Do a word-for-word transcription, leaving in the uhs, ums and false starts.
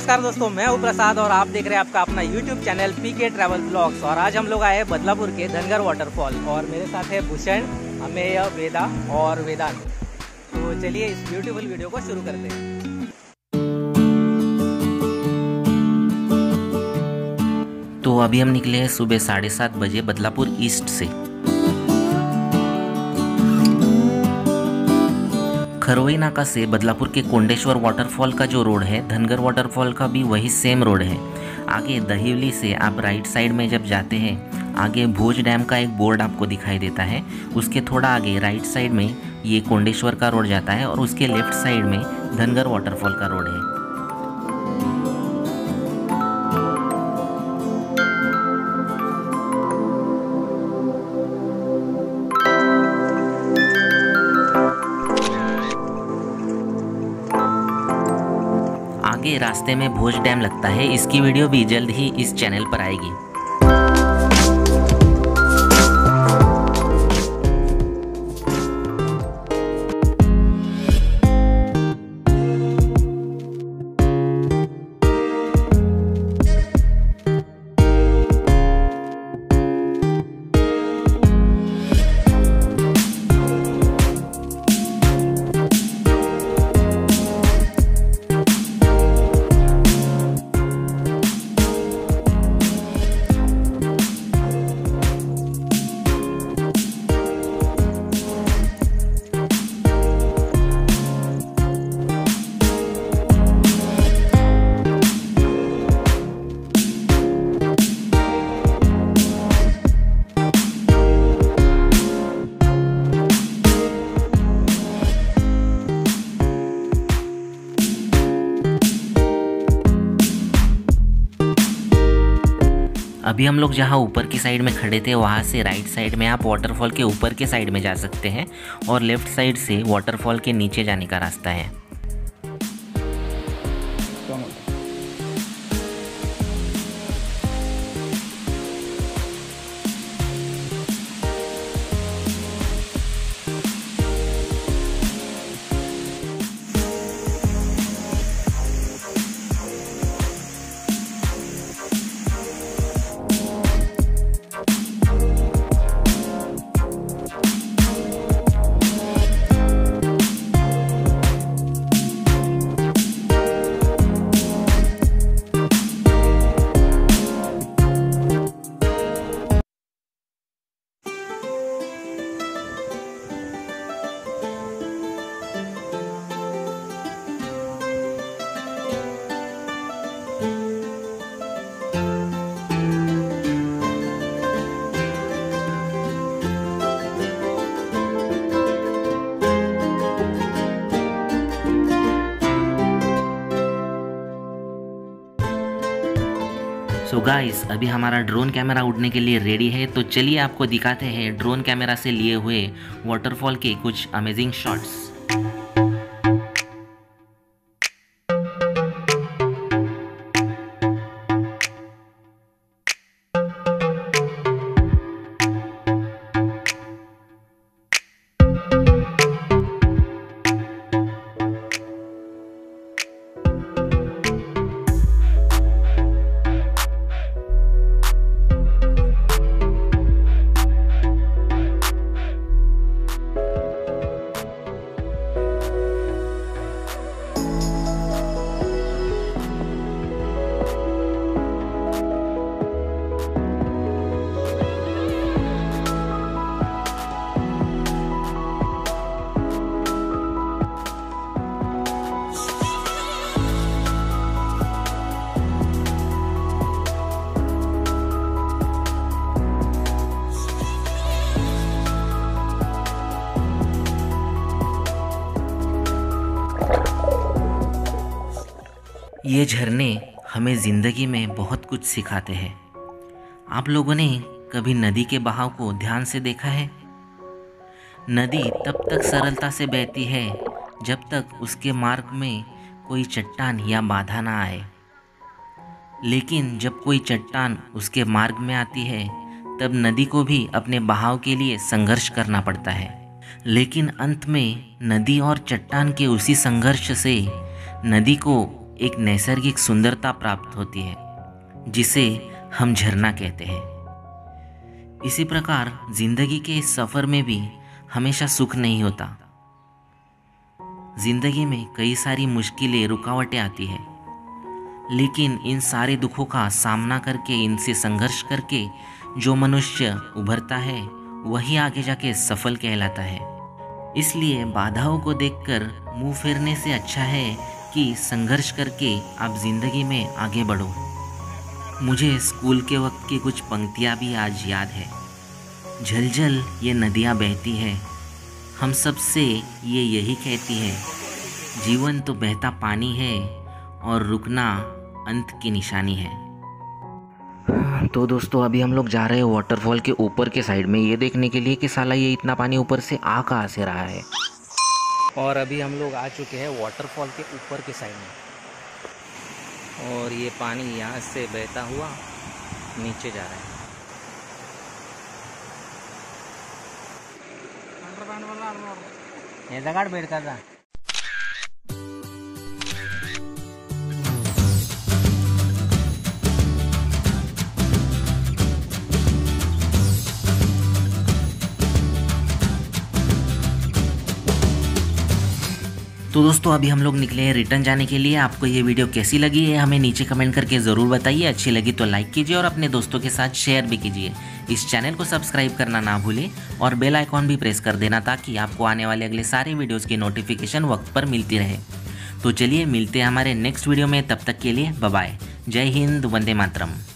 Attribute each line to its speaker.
Speaker 1: नमस्कार दोस्तों, मैं हूं प्रसाद और आप देख रहे हैं आपका अपना YouTube channel PK travel blogs. और आज हम लोग आए हैं बदलापुर के धनगर वाटरफॉल और मेरे साथ है भूषण, अमेय, वेदा और वेदांत। तो चलिए इस ब्यूटीफुल वीडियो को शुरू करते हैं।
Speaker 2: तो अभी हम निकले हैं सुबह साढ़े सात बजे बदलापुर ईस्ट से। खरोई नाका से बदलापुर के कोंडेश्वर वाटरफॉल का जो रोड है, धनगर वाटरफॉल का भी वही सेम रोड है। आगे दहिवली से आप राइट साइड में जब जाते हैं, आगे भोज डैम का एक बोर्ड आपको दिखाई देता है। उसके थोड़ा आगे राइट साइड में ये कोंडेश्वर का रोड जाता है और उसके लेफ्ट साइड में धनगर वाटरफॉल का रोड है। आगे रास्ते में भोज डैम लगता है। इसकी वीडियो भी जल्द ही इस चैनल पर आएगी। अभी हम लोग जहाँ ऊपर की साइड में खड़े थे, वहाँ से राइट साइड में आप वाटरफॉल के ऊपर के साइड में जा सकते हैं और लेफ्ट साइड से वाटरफॉल के नीचे जाने का रास्ता है। सो गाइस, अभी हमारा ड्रोन कैमरा उड़ने के लिए रेडी है। तो चलिए आपको दिखाते हैं ड्रोन कैमरा से लिए हुए वाटरफॉल के कुछ अमेजिंग शॉट्स। ये झरने हमें ज़िंदगी में बहुत कुछ सिखाते हैं। आप लोगों ने कभी नदी के बहाव को ध्यान से देखा है? नदी तब तक सरलता से बहती है जब तक उसके मार्ग में कोई चट्टान या बाधा ना आए। लेकिन जब कोई चट्टान उसके मार्ग में आती है, तब नदी को भी अपने बहाव के लिए संघर्ष करना पड़ता है। लेकिन अंत में नदी और चट्टान के उसी संघर्ष से नदी को एक नैसर्गिक सुंदरता प्राप्त होती है जिसे हम झरना कहते हैं। इसी प्रकार जिंदगी के इस सफ़र में भी हमेशा सुख नहीं होता। जिंदगी में कई सारी मुश्किलें, रुकावटें आती हैं, लेकिन इन सारे दुखों का सामना करके, इनसे संघर्ष करके जो मनुष्य उभरता है वही आगे जाके सफल कहलाता है। इसलिए बाधाओं को देखकर मुंह फेरने से अच्छा है कि संघर्ष करके आप जिंदगी में आगे बढ़ो। मुझे स्कूल के वक्त की कुछ पंक्तियाँ भी आज याद है। झलझल ये नदियाँ बहती है, हम सब से ये यही कहती है, जीवन तो बहता पानी है और रुकना अंत की निशानी है। तो दोस्तों अभी हम लोग जा रहे हैं वाटरफॉल के ऊपर के साइड में, ये देखने के लिए कि साला ये इतना पानी ऊपर से आ कहाँ से रहा है।
Speaker 1: और अभी हम लोग आ चुके हैं वाटरफॉल के ऊपर के साइड में, और ये पानी यहाँ से बहता हुआ नीचे जा रहा है। ये जगह बैठता था।
Speaker 2: तो दोस्तों अभी हम लोग निकले हैं रिटर्न जाने के लिए। आपको ये वीडियो कैसी लगी है हमें नीचे कमेंट करके ज़रूर बताइए। अच्छी लगी तो लाइक कीजिए और अपने दोस्तों के साथ शेयर भी कीजिए। इस चैनल को सब्सक्राइब करना ना भूलें और बेल आइकॉन भी प्रेस कर देना ताकि आपको आने वाले अगले सारे वीडियोज़ की नोटिफिकेशन वक्त पर मिलती रहे। तो चलिए मिलते हैं हमारे नेक्स्ट वीडियो में, तब तक के लिए बाय बाय। जय हिंद, वंदे मातरम।